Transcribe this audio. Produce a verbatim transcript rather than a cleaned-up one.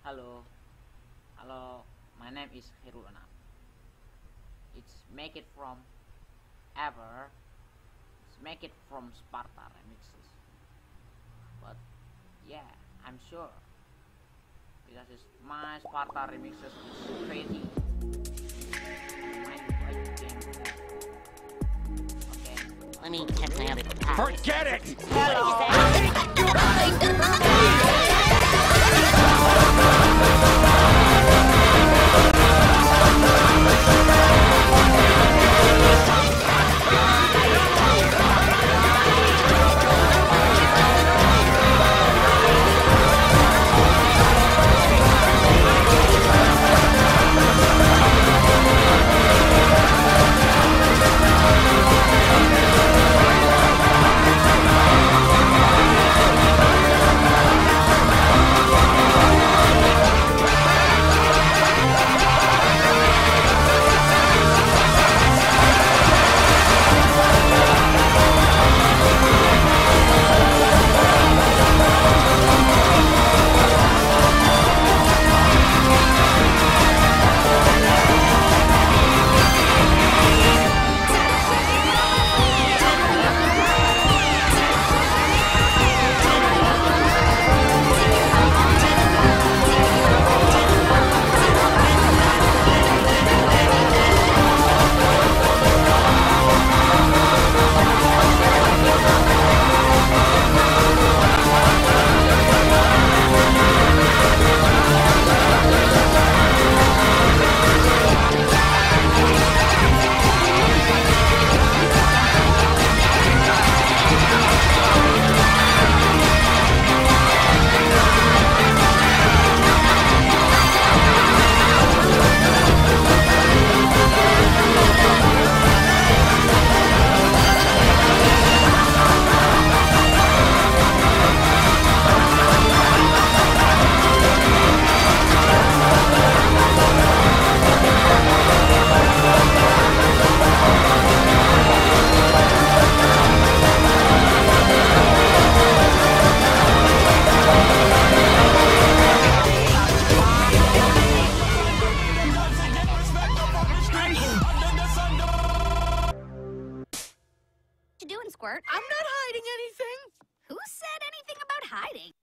Hello, hello. My name is Hirulana. It's make it from ever. It's make it from Sparta remixes. But yeah, I'm sure because it's my Sparta remixes is crazy. Okay. Let me check my other packs. Forget it! What you doing, Squirt? I'm not hiding anything. Who said anything about hiding?